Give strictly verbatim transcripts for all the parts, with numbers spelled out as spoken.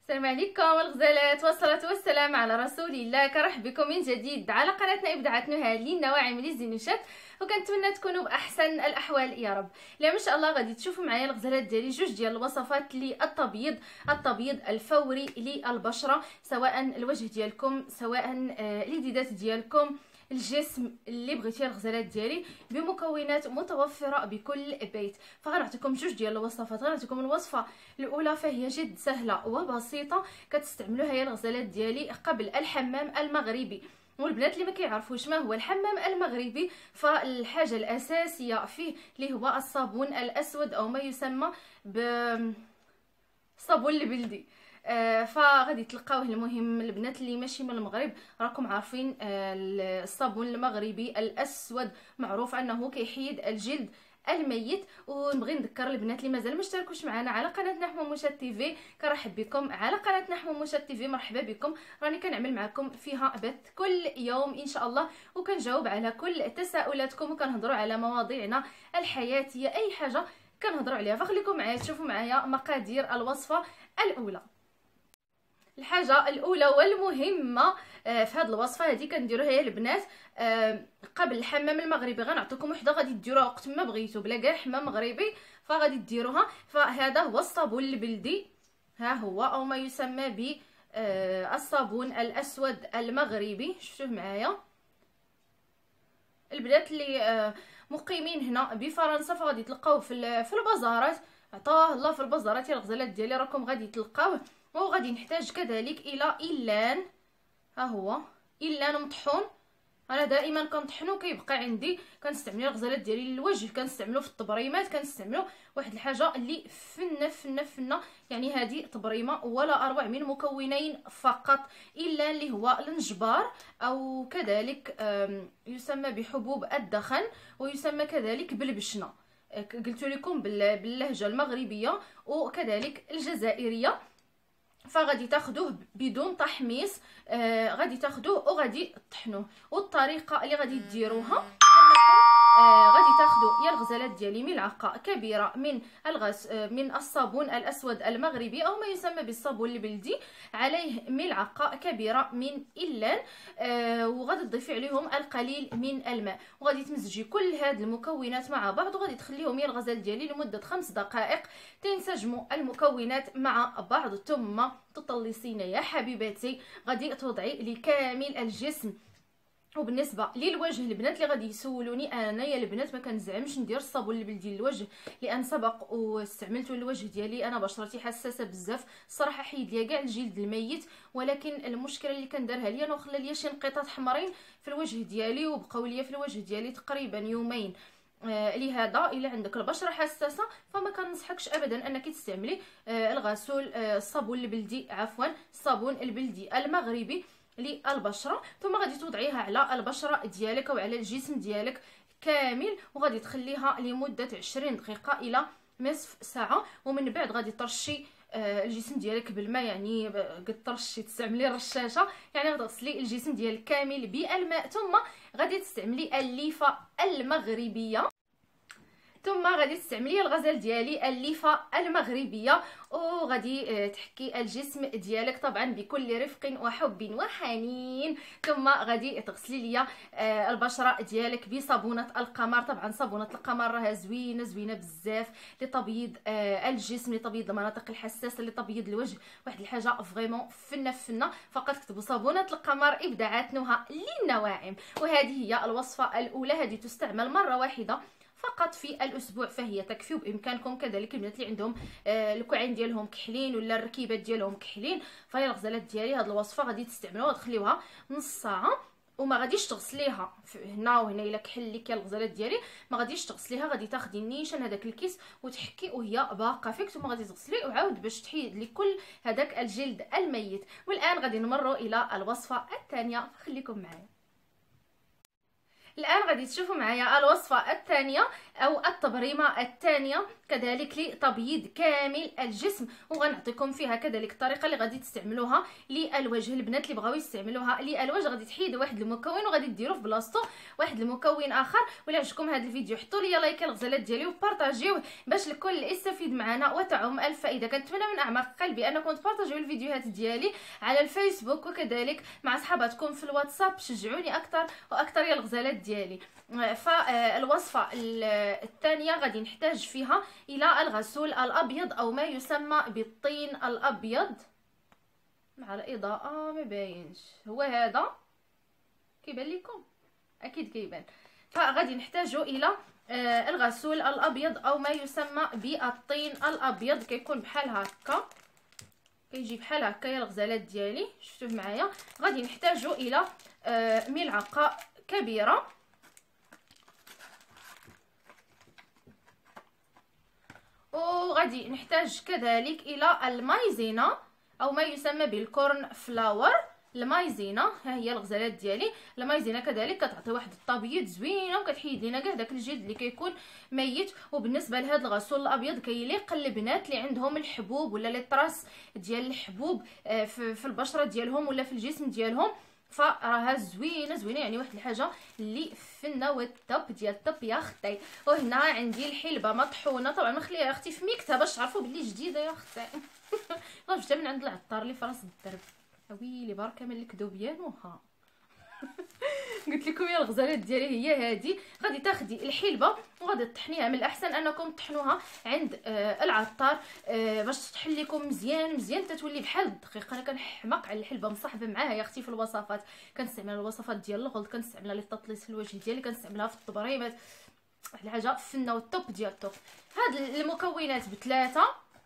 السلام عليكم الغزالات، والصلاة والسلام على رسول الله. كرحب بكم من جديد على قناتنا ابداعات نهى للنواعم للزينوشات، وكنتمنى تكونوا باحسن الاحوال يا رب. اليوم ان شاء الله غادي تشوفوا معايا الغزالات ديالي جوج ديال الوصفات للتبييض التبييض الفوري للبشره، سواء الوجه ديالكم سواء اليديدات ديالكم الجسم اللي بغيتي الغزالات ديالي، بمكونات متوفره بكل بيت. فغنعطيكم جوج ديال الوصفات. غنعطيكم الوصفه الاولى فهي جد سهله وبسيطه، كتستعملوها هي الغزالات ديالي قبل الحمام المغربي. والبنات اللي ما كيعرفوش ما هو الحمام المغربي، فالحاجه الاساسيه فيه اللي هو الصابون الاسود او ما يسمى ب الصابون البلدي. آه فغادي تلقاوه. المهم البنات اللي ماشي من المغرب راكم عارفين آه الصابون المغربي الاسود معروف انه كيحيد الجلد الميت. ونبغي نذكر البنات اللي مازال ما اشتركوش معنا على قناتنا حموموشات تيفي، كنرحب بكم على قناتنا حموموشات تيفي. مرحبا بكم، راني كنعمل معكم فيها بث كل يوم ان شاء الله، وكنجاوب على كل تساؤلاتكم، وكنهضروا على مواضيعنا الحياتيه، اي حاجه كنهضروا عليها. فخليكم معايا تشوفوا معايا مقادير الوصفه الاولى. الحاجه الاولى والمهمه في هذه الوصفه هذه كنديروها هي البنات قبل الحمام المغربي. غنعطيكم وحده غادي ديروها وقت ما بغيتو بلا كاع حمام مغربي، فغادي ديروها. فهذا هو الصابون البلدي، ها هو او ما يسمى ب الصابون الاسود المغربي. شفتوه معايا البنات اللي مقيمين هنا بفرنسا، فغادي تلقاوه في في البازارات. عطاه الله في البازارات يا الغزالات ديالي راكم غادي تلقاوه. وغادي نحتاج كذلك الى إلان، ها هو إلان مطحون. انا دائما كنطحنو كيبقى عندي، كنستعملو الغزالات ديالي للوجه، كنستعملو في التبريمات، كنستعملو واحد الحاجه اللي فنه فنه فنه، يعني هذه تبريمه ولا اروع من مكونين فقط. إلان اللي هو النجبار او كذلك يسمى بحبوب الدخن، ويسمى كذلك بالبشنه. قلت لكم باللهجه المغربيه وكذلك الجزائريه. فغادي تاخذوه بدون تحميص، آه غادي تاخذوه وغادي تطحنوه. والطريقه اللي غادي ديروها انكم آه غادي تاخذوا يا الغزالات ديالي ملعقه كبيره من الغس آه من الصابون الاسود المغربي او ما يسمى بالصابون البلدي، عليه ملعقه كبيره من إلان، آه وغادي تضيفي عليهم القليل من الماء، وغادي تمزجي كل هاد المكونات مع بعض، وغادي تخليهم يا الغزال ديالي لمده خمس دقائق تنسجموا المكونات مع بعض. ثم تطلسين يا حبيباتي غادي توضعي لكامل الجسم. وبالنسبه للوجه البنات اللي غادي يسولوني، انا يا البنات ما كنزعمش ندير الصابون البلدي للوجه، لان سبق واستعملته للوجه ديالي. انا بشرتي حساسه بزاف الصراحه، حيد ليا كاع الجلد الميت، ولكن المشكله اللي كندارها ليا انا وخلى ليا شي نقيطات حمرين في الوجه ديالي، وبقاو ليا في الوجه ديالي تقريبا يومين. آه لهذا الا عندك البشره حساسه فما كننصحكش ابدا انك تستعملي آه الغسول آه الصابون البلدي، عفوا الصابون البلدي المغربي للبشره. ثم غادي توضعيها على البشره ديالك او على الجسم ديالك كامل، وغادي تخليها لمده عشرين دقيقه الى نصف ساعه. ومن بعد غادي ترشي آه الجسم ديالك بالماء، يعني قد ترشي تستعملي رشاشه، يعني غتغسلي الجسم ديالك كامل بالماء. ثم غادي تستعملي الليفه المغربيه، ثم غادي تستعملي الغزال ديالي الليفه المغربيه، وغادي تحكي الجسم ديالك طبعا بكل رفق وحب وحنين. ثم غادي تغسلي ليا البشره ديالك بصابونه القمر. طبعا صابونه القمر راها زوينه زوينه بزاف لتبييض الجسم، لتبييض المناطق الحساسه، لتبييض الوجه، واحد الحاجه فريمون فنه فنه. فقط كتبوا صابونه القمر ابداعات نهى للنواعم. وهذه هي الوصفه الاولى، هذه تستعمل مره واحده فقط في الاسبوع فهي تكفي. وبامكانكم كذلك البنات اللي عندهم آه الكوعين ديالهم كحلين ولا الركيبات ديالهم كحلين، فهي الغزالات ديالي هذه الوصفه غادي تستعملوها وتخليوها نص ساعه، وما غاديش تغسليها هنا وهنا. الا كحل لك يا الغزالات ديالي ما غاديش تغسليها، غادي تاخدي النيشان هذاك الكيس وتحكي وهي باقه فيك، ثم غادي تغسلي وعاود باش تحيد لك كل هذاك الجلد الميت. والان غادي نمروا الى الوصفه الثانيه، خليكم معايا. الان غادي تشوفوا معايا الوصفه الثانيه او التبريمه الثانيه كذلك لتبييض كامل الجسم، وغنعطيكم فيها كذلك الطريقه اللي غادي تستعملوها للوجه. البنات اللي بغاو يستعملوها للوجه غادي تحيدوا واحد المكون وغادي ديروا في بلاصتو واحد المكون اخر. ولا عجبكم هذا الفيديو حطوا لي لايك الغزالات ديالي وبارطاجيوه باش الكل يستفيد معنا وتعم الفائده. كنتمنى من اعماق قلبي انكم تبارطاجيو الفيديوهات ديالي على الفيسبوك وكذلك مع صحاباتكم في الواتساب، شجعوني اكثر واكثر يا الغزالات ديالي. فالوصفه الثانيه غادي نحتاج فيها الى الغسول الابيض او ما يسمى بالطين الابيض. مع الاضاءه ما باينش، هو هذا كيبان لكم؟ اكيد كيبان. فغادي نحتاجوا الى الغسول الابيض او ما يسمى بالطين الابيض، كيكون بحال هكا، كيجي بحال هكا يا الغزالات ديالي، شفتوه معايا. غادي نحتاجوا الى ملعقه كبيره وغادي نحتاج كذلك الى المايزينا او ما يسمى بالكورن فلاور. المايزينا ها هي الغزالات ديالي. المايزينا كذلك كتعطي واحد الطبيعه زوينه وكتحيد لينا كاع داك الجلد اللي كيكون ميت. وبالنسبه لهذا الغسول الابيض كيليق البنات اللي عندهم الحبوب ولا لي طراس ديال الحبوب في البشره ديالهم ولا في الجسم ديالهم، فراها زوينه زوينه، يعني واحد الحاجه اللي فنه والطب ديال الطب يا اختي. وهنا عندي الحلبه مطحونه، طبعا مخليها اختي في ميكتها باش تعرفوا بلي جديده يا اختي. راه جبتها من عند العطار اللي في راس الدرب. ويلي بركه من الكذوبيان وها. قلت لكم يا الغزالات ديالي هي هذه. غادي تاخدي الحلبه وغادي تطحنيها، من الاحسن انكم تطحنوها عند آه العطار آه باش تطحن لكم مزيان مزيان تتولي بحال الدقيق. انا كنحماق على الحلبه مصاحبه معاها يا اختي في الوصفات، كنستعمل الوصفات ديال الغلط، كنستعملها للتطليس في الوجه ديالي، كنستعملها في التبريمات، واحد الحاجه فنه والطوب ديال الطوب. هاد المكونات بثلاثه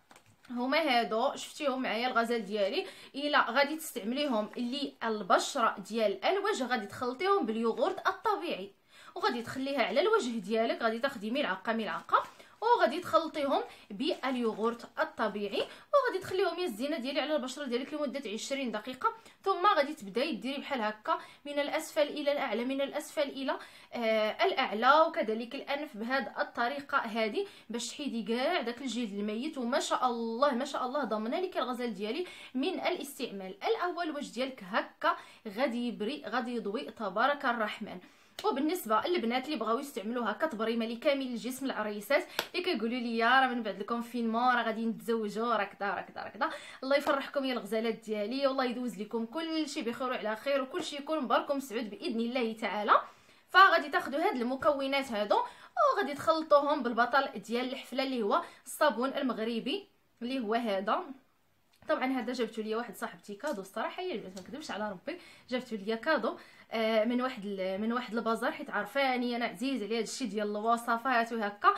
هما هادو شفتيهم معايا الغزال ديالي. الا غادي تستعمليهم للبشره ديال الوجه غادي تخلطيهم باليوغورت الطبيعي وغادي تخليها على الوجه ديالك. غادي تاخدي ملعقه ملعقه وغادي تخلطيهم باليوغورت الطبيعي وغادي تخليهم يا الزينه ديالي على البشره ديالك لمده عشرين دقيقه. ثم غادي تبداي ديري بحال هكا من الاسفل الى الاعلى، من الاسفل الى آه الاعلى، وكذلك الانف بهذه الطريقه هذه باش تحيدي كاع داك الجلد الميت. وما شاء الله ما شاء الله ضمن لك الغزال ديالي من الاستعمال الاول الوجه ديالك هكا غادي يبري غادي يضوي تبارك الرحمن. وبالنسبه للبنات اللي بغاو يستعملوها كتبريمه لكامل الجسم، العريسات اللي كيقولوا لي راه من بعد الكونفينمون راه غادي نتزوجوا راه كذا راه كذا راه كذا، الله يفرحكم يا الغزالات ديالي والله يدوز لكم كل شيء بخير وعلى خير وكل شيء يكون مبارك ومسعود باذن الله تعالى. فغادي تاخذوا هاد المكونات هادو وغادي تخلطوهم بالبطل ديال الحفله اللي هو الصابون المغربي اللي هو هذا. طبعا هذا جبته ليا واحد صاحبتي كادو، الصراحه هي البنات ما نكذبش على ربي، جبته ليا كادو آه من واحد من واحد البازار، حيت عارفاني انا عزيز عليا هادشي ديال الوصفات وهكا،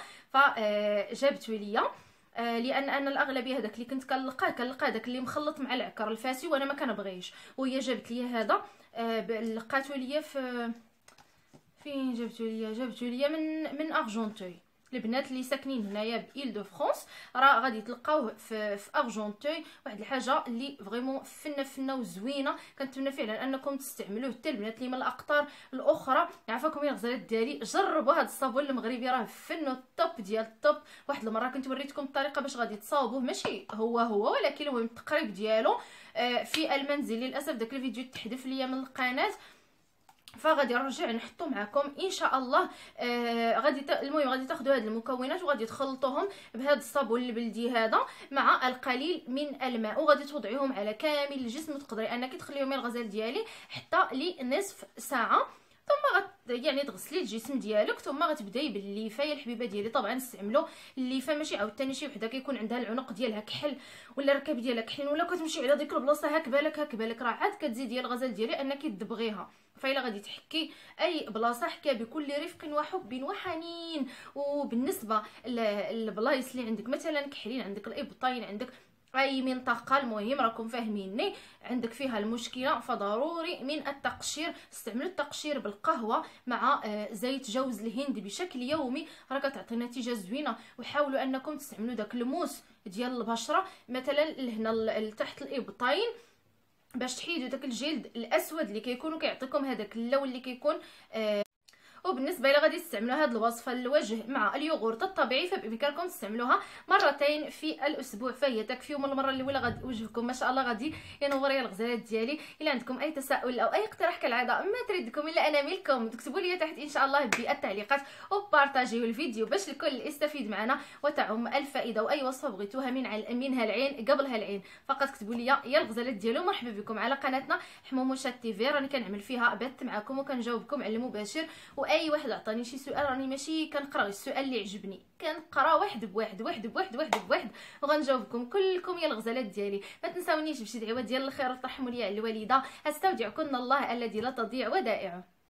فجابته ليا آه لان انا الاغلبيه هذاك اللي كنت كنلقاه كنلقاه داك اللي مخلط مع العكر الفاسي وانا ما كنبغيش. وهي جابت ليا هذا آه لقاتو ليا في فين جابته ليا جابته ليا من من ارجونتوي. البنات اللي ساكنين هنايا بإيل دو فرانس راه غادي تلقاوه في في ارجونتوي، واحد الحاجه اللي فريمون فنه فنه وزوينه. كنتمنى فعلا انكم تستعملوه حتى البنات اللي من الاقطار الاخرى. عافاكم يا الغزالات ديالي، جربوا هذا الصابون المغربي راه فنه الطوب ديال الطوب. واحد المره كنت وريتكم الطريقه باش غادي تصاوبوه، ماشي هو هو ولكن المهم التقريب ديالو في المنزل. للاسف داك الفيديو تحذف ليا من القناه، فغادي نرجع نحطو معكم ان شاء الله. آه غادي ت... المهم غادي تاخذوا هاد المكونات وغادي تخلطوهم بهذا الصابون البلدي هذا مع القليل من الماء وغادي توضعيهم على كامل الجسم. تقدري انك تخليهم الغزال ديالي حتى لنصف ساعه، ثم غت يعني تغسلي الجسم ديالك، ثم غتبداي بالليفه يا الحبيبه ديالي. طبعا استعملوا الليفه ماشي عاوتاني شي وحده كيكون عندها العنق ديالها كحل ولا الركب ديالها كحل ولا كتمشي على ديك البلاصه هاك بالك هاك بالك، راه عاد كتزيدي الغزال ديالي انك تدبغيها. فإلا غادي تحكي اي بلاصه حكي بكل رفق وحب وحنين. وبالنسبه للبلايص اللي عندك مثلا كحلين، عندك الابطين، عندك اي منطقه، المهم راكم فاهميني، عندك فيها المشكله، فضروري من التقشير. استعملوا التقشير بالقهوه مع زيت جوز الهند بشكل يومي، راه كتعطي نتيجه زوينه. وحاولوا انكم تستعملوا داك الموس ديال البشره مثلا لهنا تحت الابطين باش تحيدوا داك الجلد الاسود اللي كيكون وكيعطيكم هذاك اللون اللي كيكون آه وبالنسبه الى غادي تستعملوا هذه الوصفه للوجه مع اليوغورت الطبيعي فبامكانكم تستعملوها مرتين في الاسبوع، فهي تكفي. ومن المره الاولى غادي وجهكم ما شاء الله غادي ينور يا الغزالات ديالي. الا عندكم اي تساؤل او اي اقتراح كالعاده ما تردكم الا انا ملكم، تكتبوا لي تحت ان شاء الله بالتعليقات وبارطاجيو الفيديو باش الكل يستفيد معنا وتعم الفائده. واي وصفه بغيتوها من منها العين قبلها العين فقط اكتبوا لي يا الغزالات ديالو. مرحبا بكم على قناتنا حموموشات تيفي، راني كنعمل فيها بث معكم وكنجاوبكم على المباشر. واي واحد عطاني شي سؤال راني ماشي كنقرا السؤال اللي عجبني، كنقرا واحد بواحد واحد بواحد واحد بواحد وغنجاوبكم كلكم يا الغزالات ديالي. ما تنساونيش بشي دعوه ديال الخير وترحموا لي على الوالده. استودعكن الله الذي لا تضيع ودائعه.